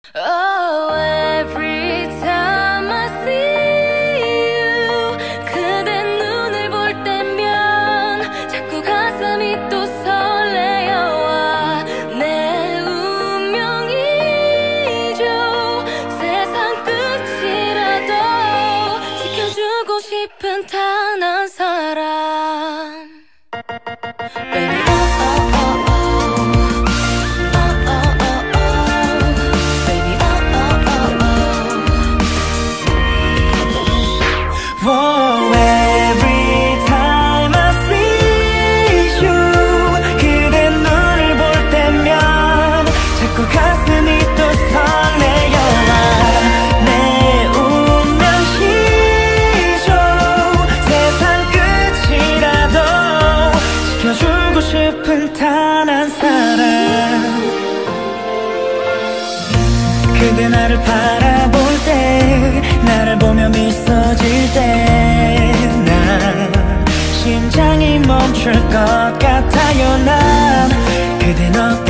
Oh, every time I see you, 그대 눈을 볼 때면 자꾸 가슴이 또 설레어와 내 운명이죠. 세상 끝이라도 지켜주고 싶은 단 한 사람. Baby, oh, oh, oh, oh. Whoa, every time I see you, 그대 눈을 볼 때면 자꾸 가슴이 또 설레어와 내 운명이죠. 세상 끝이라도 지켜주고 싶은 단 한 사람. 그대 나를 바라볼 때, 나를 보며 미소 질 때 난 심장이 멈출 것 같아요. 난 그대 너